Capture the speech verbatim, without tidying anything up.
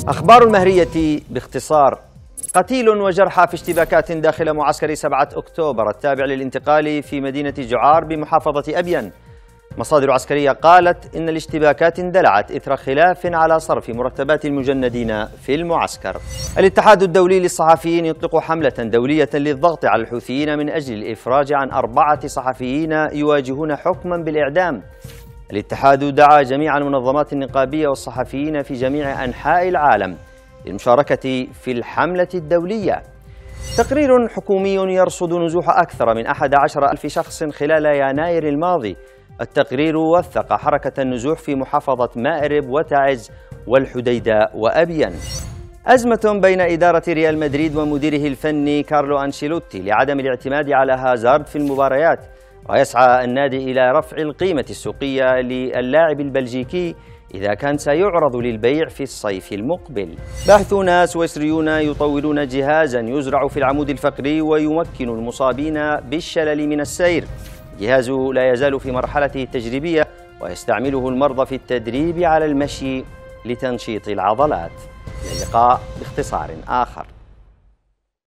أخبار المهرية باختصار. قتيل وجرحى في اشتباكات داخل معسكر سبعة أكتوبر التابع للانتقال في مدينة جعار بمحافظة أبين. مصادر عسكرية قالت إن الاشتباكات اندلعت إثر خلاف على صرف مرتبات المجندين في المعسكر. الاتحاد الدولي للصحفيين يطلق حملة دولية للضغط على الحوثيين من أجل الإفراج عن أربعة صحفيين يواجهون حكما بالإعدام. الاتحاد دعا جميع المنظمات النقابية والصحفيين في جميع أنحاء العالم للمشاركة في الحملة الدولية. تقرير حكومي يرصد نزوح أكثر من أحد عشر ألف شخص خلال يناير الماضي. التقرير وثق حركة النزوح في محافظة مأرب وتعز والحديدة وأبين. أزمة بين إدارة ريال مدريد ومديره الفني كارلو أنشيلوتي لعدم الاعتماد على هازارد في المباريات، ويسعى النادي إلى رفع القيمة السوقية للاعب البلجيكي إذا كان سيعرض للبيع في الصيف المقبل. باحثون سويسريون يطورون جهازا يزرع في العمود الفقري ويمكن المصابين بالشلل من السير. الجهاز لا يزال في مرحلته التجريبية ويستعمله المرضى في التدريب على المشي لتنشيط العضلات. إلى اللقاء باختصار آخر.